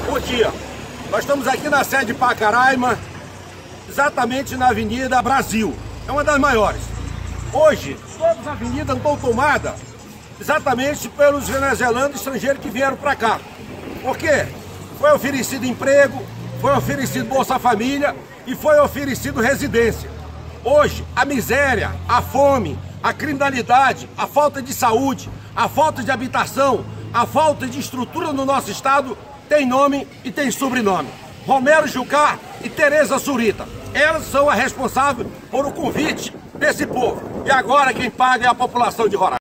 Bom dia. Nós estamos aqui na sede de Pacaraima, exatamente na Avenida Brasil. É uma das maiores. Hoje, todas as avenidas estão tomadas exatamente pelos venezuelanos estrangeiros que vieram para cá. Por quê? Foi oferecido emprego, foi oferecido Bolsa Família e foi oferecido residência. Hoje, a miséria, a fome, a criminalidade, a falta de saúde, a falta de habitação, a falta de estrutura no nosso estado tem nome e tem sobrenome. Romero Jucá e Tereza Surita. Elas são as responsáveis por o convite desse povo. E agora quem paga é a população de Roraima.